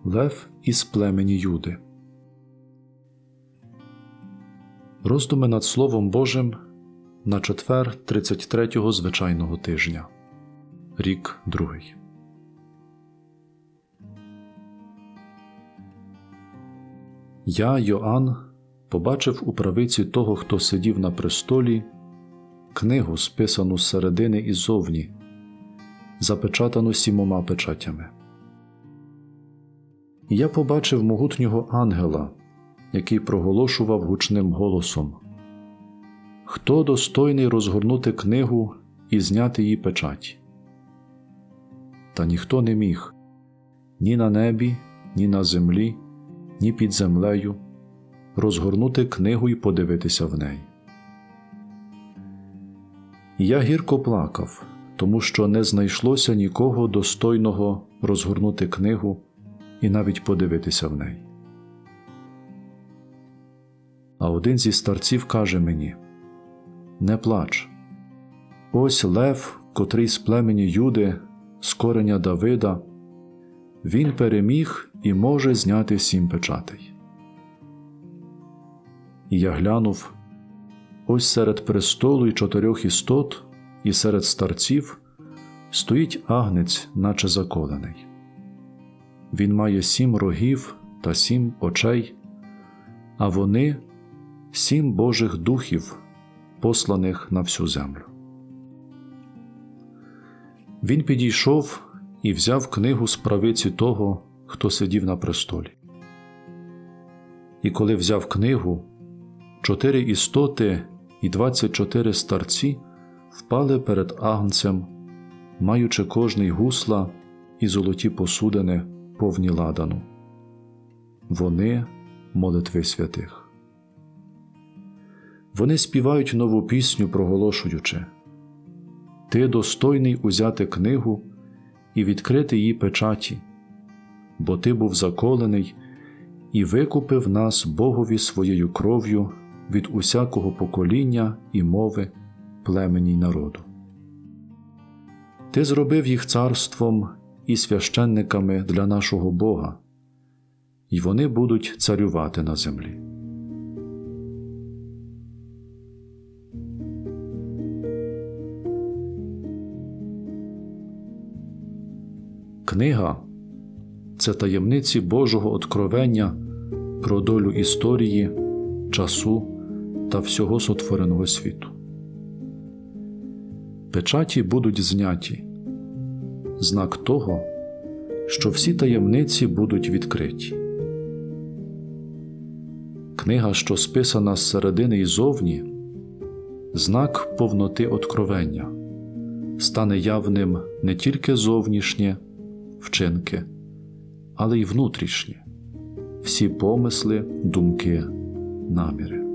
Лев із племені Юди. Роздуми над Словом Божим на четвер 33-го звичайного тижня. Рік другий. Я, Йоанн, побачив у правиці того, хто сидів на престолі, книгу, списану зсередини і ззовні, запечатану 7 печатями. І я побачив могутнього ангела, який проголошував гучним голосом: «Хто достойний розгорнути книгу і зняти її печать?» Та ніхто не міг ні на небі, ні на землі, ні під землею розгорнути книгу і подивитися в неї. І я гірко плакав, тому що не знайшлося нікого достойного розгорнути книгу і навіть подивитися в неї. А один зі старців каже мені: «Не плач. Ось лев, котрий з племені Юди, з кореня Давида, він переміг і може зняти 7 печатей». І я глянув, ось серед престолу й 4 істот, і серед старців стоїть агнець, наче заколений. Він має 7 рогів та 7 очей, а вони – 7 Божих духів, посланих на всю землю. Він підійшов і взяв книгу з правиці того, хто сидів на престолі. І коли взяв книгу, 4 істоти і 24 старці впали перед агнцем, маючи кожний гусла і золоті посудини, повні ладану. Вони – молитви святих. Вони співають нову пісню, проголошуючи: «Ти достойний узяти книгу і відкрити її печаті, бо ти був заколений і викупив нас Богові своєю кров'ю від усякого покоління і мови, племені й народу. Ти зробив їх царством і священниками для нашого Бога, і вони будуть царювати на землі». Книга – це таємниці Божого откровення про долю історії, часу та всього сотвореного світу. Печаті будуть зняті – знак того, що всі таємниці будуть відкриті. Книга, що списана зсередини і зовні – знак повноти откровення, стане явним не тільки зовнішнє, вчинки, але й внутрішні, всі помисли, думки, наміри.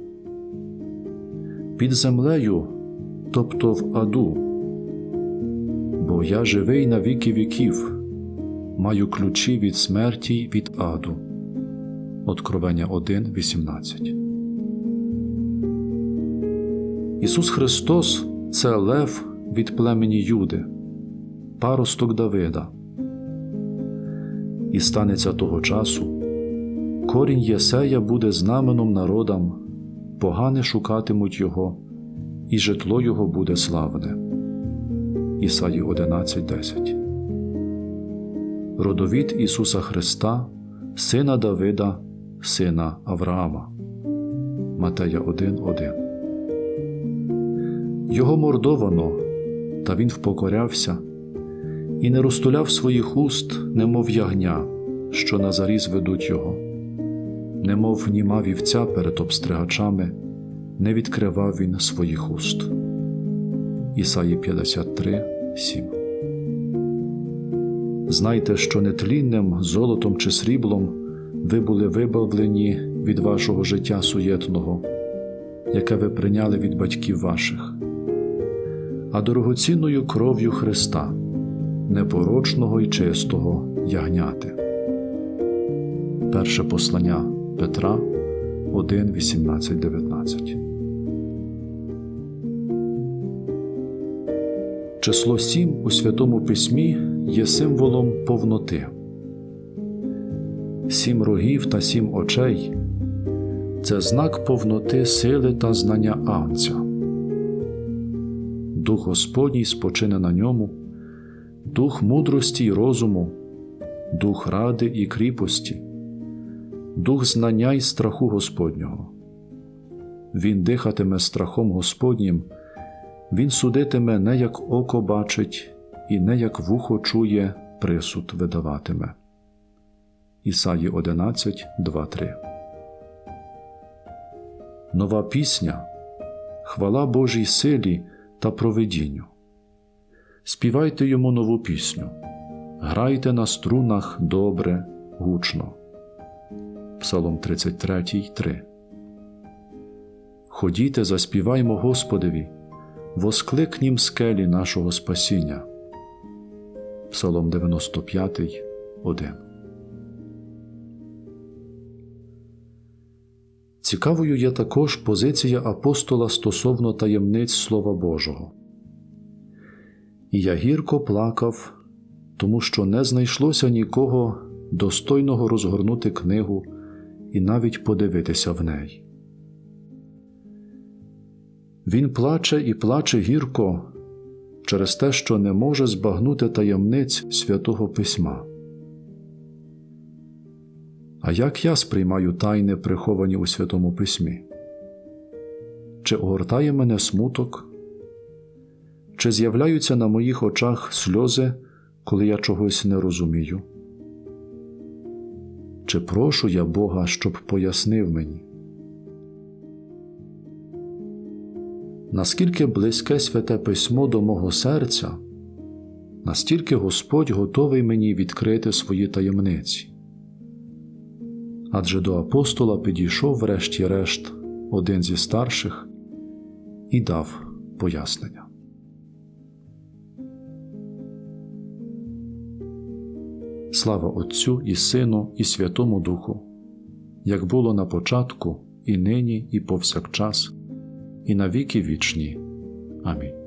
Під землею, тобто в аду, бо я живий на віки віків, маю ключі від смерті й від аду. Откровення 1:18. Ісус Христос – це лев від племені Юди, паросток Давида. І станеться того часу, корінь Єсея буде знаменом народам, погани шукатимуть його, і житло його буде славне. Ісаї 11:10. Родовід Ісуса Христа, сина Давида, сина Авраама. Матея 1:1. Його мордовано, та він впокорявся, і не розтуляв своїх уст, немов ягня, що на заріз ведуть його, немов німа вівця перед обстригачами, не відкривав він своїх уст. Ісаї 53:7. Знайте, що нетлінним золотом чи сріблом ви були вибавлені від вашого життя суєтного, яке ви прийняли від батьків ваших, а дорогоцінною кров'ю Христа, непорочного й чистого ягняти. Перше послання Петра 1:18-19. Число 7 у Святому Письмі є символом повноти. 7 рогів та 7 очей – це знак повноти сили та знання Агнця. Дух Господній спочине на ньому, дух мудрості й розуму, дух ради і кріпості, дух знання й страху Господнього. Він дихатиме страхом Господнім, він судитиме не як око бачить і не як вухо чує, присуд видаватиме. Ісаї 11, 2-3. Нова пісня – хвала Божій силі та провидінню. Співайте йому нову пісню, грайте на струнах добре, гучно. Псалом 33, 3. Ходіте, заспіваймо Господеві, воскликнім скелі нашого спасіння. Псалом 95, 1. Цікавою є також позиція апостола стосовно таємниць Слова Божого. «І я гірко плакав, тому що не знайшлося нікого, достойного розгорнути книгу і навіть подивитися в неї». Він плаче і плаче гірко через те, що не може збагнути таємниць Святого Письма. А як я сприймаю тайни, приховані у Святому Письмі? Чи огортає мене смуток? Чи з'являються на моїх очах сльози, коли я чогось не розумію? Чи прошу я Бога, щоб пояснив мені? Наскільки близьке Святе Письмо до мого серця, настільки Господь готовий мені відкрити свої таємниці. Адже до апостола підійшов врешті-решт один зі старших і дав пояснення. Слава Отцю і Сину і Святому Духу, як було на початку, і нині, і повсякчас, і на віки вічні. Амінь.